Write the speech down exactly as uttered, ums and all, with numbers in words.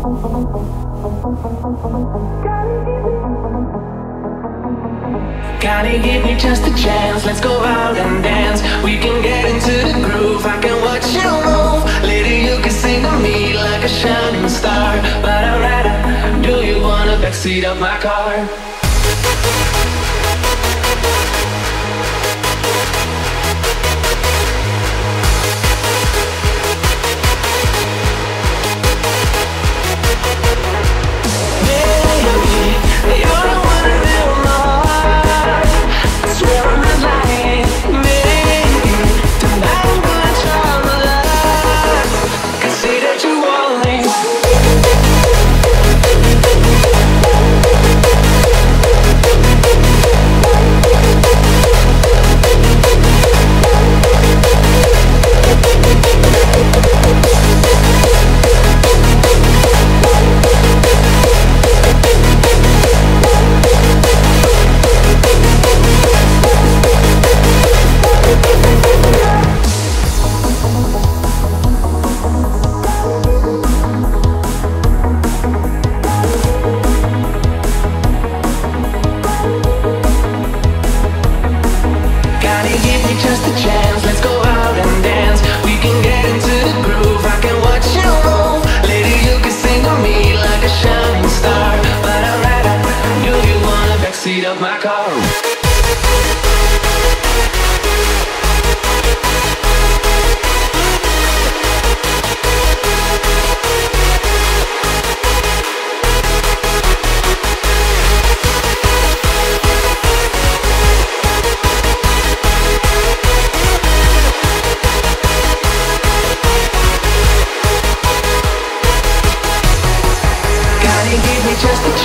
Kylie, give me just a chance, let's go out and dance. We can get into the groove, I can watch you move. Lady, you can sing to me like a shining star. But I'd rather, do you want the backseat of my car? Of my car. Just